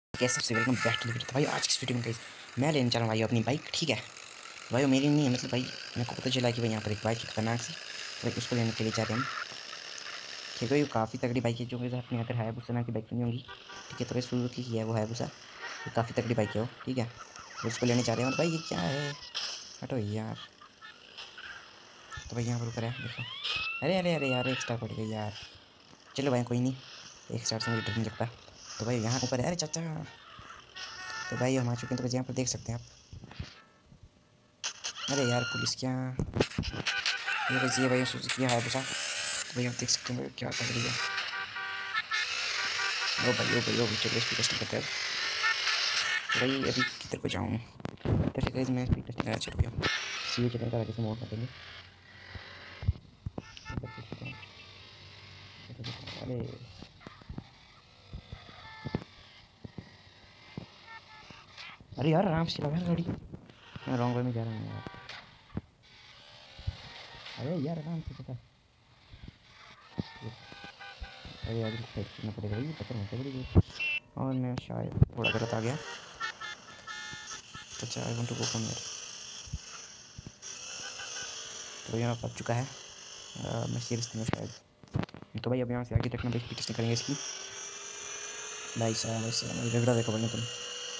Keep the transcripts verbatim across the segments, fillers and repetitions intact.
कैसे सबसे welcome back to the video. तो भाई आज की इस वीडियो में गाइस मैं लेने चल रहा हूँ भाई अपनी बाइक। ठीक है भाई, मेरी नहीं है, मतलब भाई मेरे को पता चला कि भाई यहाँ पर एक बाइक है खतरनाक सी, भाई उसको लेने के लिए जा रहे हैं हम। ठीक है भाई, काफ़ी तगड़ी बाइक है जो मेरे अपने अगर हायाबुसा नाम की बाइक नहीं होंगी। ठीक है, तो भाई सुजुकी की है वो हायाबुसा, तो काफ़ी तगड़ी बाइक है वो। ठीक है, तो उसको लेने जा रहे हैं। और भाई ये क्या है, हटो यार। तो भाई यहाँ पर ऊपर है, देखो। अरे अरे अरे यार, एक स्टार पड़ गई यार। चलो भाई कोई नहीं, एक स्टार से मुझे डर नहीं लगता। तो भाई यहाँ ऊपर है, अरे चाचा। तो भाई हम आ चुके हैं, तो भाई यहाँ पर देख सकते हैं आप। अरे यार पुलिस क्या, ये भाई ये भाई सुजुकी हायाबुसा। तो भाई आप देख सकते हैं भाई क्या तगड़ी है। ओ भाई ओ भाई ओ भाई, चलो स्पीड टेस्टिंग करते हैं। तो भाई अभी किधर को जाऊँ, तो फिर गाइस मैं स्पीड टेस्टिंग करना चल गया। सीधे चलने का कैसे मोड़ करेंगे। अरे अरे यार आराम से चला यार गाड़ी, मैं रॉन्ग वे में जा रहा हूँ यार। अरे यार आराम से पता, अरे यार साइड करना पड़ेगा भाई, टक्कर मत पड़ेगी। और मैं शायद थोड़ा गलत आ गया। अच्छा I want to go from here. तो यहाँ पहुँच चुका है। आ, मैं सीरियस में शायद। तो भाई अब यहाँ से आगे तक स्पीड टेस्टिंग करेंगे इसकी। भाई साहब भाई साहब झगड़ा देखो भाई तुम।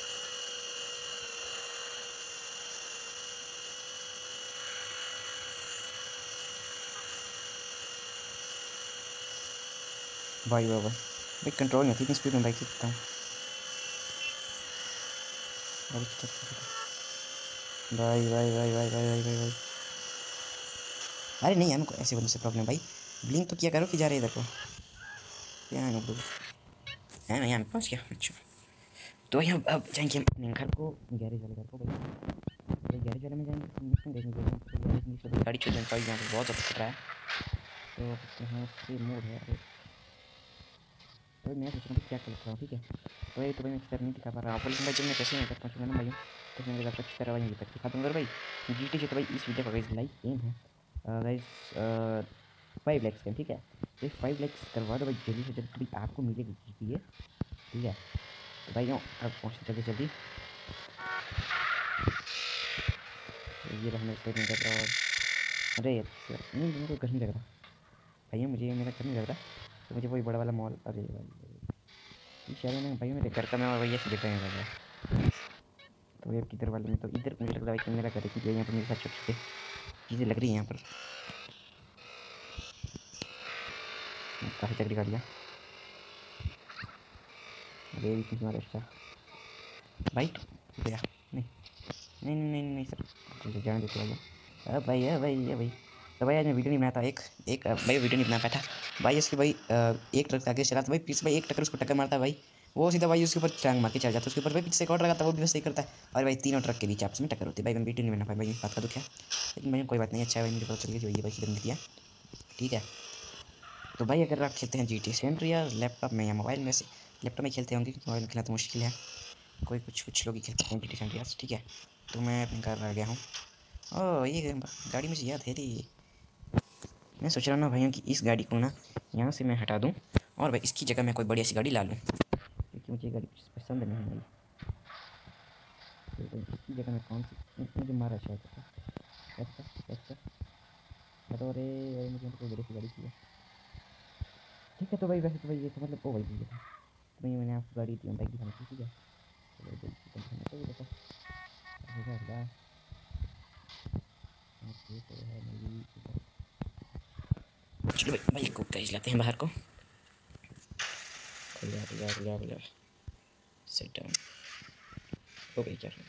भाई वाह भाई, भाई कंट्रोल नहीं होती इतनी स्पीड में बाइक चलाता हूँ। भाई भाई भाई भाई भाई भाई भाई भाई, अरे नहीं हमको ऐसे बंदे से प्रॉब्लम भाई। ब्लिंक तो किया करो कि जा रहे इधर को। क्या है ना है ना, यहाँ पहुँच गया। अच्छा तो यहाँ अब जाएंगे हम अपने घर को, गैरेज वाले घर को भाई। भाई गैरेज वाले में जाएंगे तो देखने गाड़ी चल जाए, यहाँ पर बहुत ज़्यादा खतरा है। तो यहाँ से मोड़ है। तो मैं सोच रहा हूँ क्या कर रहा हूँ। ठीक है, तो ये तो भाई मैं किस तरह नहीं दिखा पा रहा हूँ, लेकिन भाई जब मैं कैसे नहीं कर पहुँचूँगा ना भाई, तो मैं मेरे किस तरह वहीं तक दिखा दूँगा भाई। जी टी जो तो भाई इस वीडियो का गाइस लाइक एम है गाइस फाइव लैक्स का। ठीक है, तो फाइव लैक्स करवा दो भाई जल्दी से जल्दी, भाई आपको मिलेगी जी टी। ठीक है, तो भाई अब पहुँचते जल्दी जल्दी। ये रहा मेरे साइड में कर रहा। और अरे नहीं मेरे को घर नहीं लग रहा भैया, मुझे मेरा घर नहीं लग रहा। तो मुझे वही बड़ा वाला मॉल, अरे भाई शहर में भाई मेरे घर का मैं और भैया से देखा नहीं लग रहा। तो ये किधर वाले में, तो इधर मुझे लग रहा है कि मेरा घर है, क्योंकि यहाँ पर मेरे साथ छोटे छोटे चीज़ें लग रही हैं यहाँ पर। काफ़ी तगड़ी गाड़ियाँ। अरे तुम्हारा अच्छा भाई गया नहीं नहीं नहीं नहीं नहीं सर, जाने देते भैया। अब भाई है भाई है भाई। तो भाई आज मैं वीडियो नहीं बनाया था, एक एक भाई वीडियो नहीं बना पाया था भाई। इसकी भाई एक ट्रक आगे चला था भाई, पीछे भाई एक टक्कर उसको टक्कर मारता है भाई, वो सीधा भाई उसके ऊपर टांग मार के चल जाता है उसके ऊपर भाई। पीछे एक और लगाता है वो भी वैसे ही करता है। और भाई तीनों ट्रक के बीच आपस में टक्कर होती है भाई। मैं वीडियो नहीं बना पाया भाई, बात का दुख है, लेकिन भाई कोई बात नहीं। अच्छा है भाई, मुझे पता चल गया जो ये भाई की दिया। ठीक है, तो भाई अगर आप खेलते हैं जी टी सेंटर या लैपटॉप में या मोबाइल में से, लैपटॉप में खेलते होंगे क्योंकि मोबाइल में खेलना तो मुश्किल है। कोई कुछ कुछ लोग ही खेलते हैं जी टी सेंटर। ठीक है, तो मैं अपने घर आ गया हूँ। ओह ये गाड़ी मुझे याद है रही। मैं सोच रहा हूँ ना भाइयों कि इस गाड़ी को ना यहाँ से मैं हटा दूँ और भाई इसकी जगह मैं कोई बढ़िया सी गाड़ी ला लूँ, क्योंकि मुझे गाड़ी पसंद नहीं है। तो इसकी जगह मैं कौन सी, मुझे मारा शायद अच्छा अच्छा तो अरे मुझे कोई बड़ी सी गाड़ी चाहिए। ठीक है, तो भाई वैसे तो भाई ये तो मतलब ओ भाई ये था, तो भाई मैंने आपको गाड़ी दी बाइक दिखानी थी। ठीक है, तो भाई देखो चलो भाई भाई को कैच लाते हैं बाहर को। यार यार यार यार सेट डाउन हो गई क्या,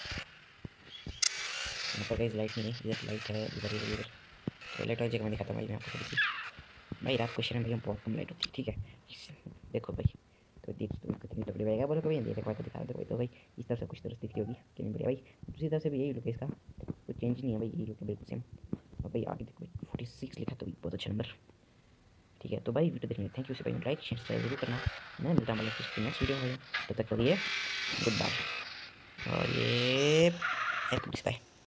यहाँ पर कहीं लाइट नहीं है, इधर लाइट है, इधर इधर इधर। तो लाइट वाली जगह में दिखाता हूँ भाई मैं आपको थोड़ी सी। भाई रात को शहर में भैया बहुत कम लाइट होती है। ठीक है देखो भाई, तो देख तो कितनी तगड़ी रहेगा बोलो कभी अंधेरे का दिखा दो भाई। तो भाई इस तरफ से कुछ तरफ दिख रही होगी कि नहीं बढ़िया भाई। दूसरी तरफ से भी यही लुक है इसका, कुछ चेंज नहीं है भाई, यही लुक है बिल्कुल सेम। और भाई आगे देखो फोर्टी सिक्स लिखा, तो भाई बहुत अच्छा नंबर। ठीक है, तो भाई वीडियो देखने थैंक यू से भाई, लाइक शेयर सब्सक्राइब जरूर करना। मैं मिलता हूँ मतलब नेक्स्ट वीडियो में, तब तक करिए गुड बाय। और ये बाय।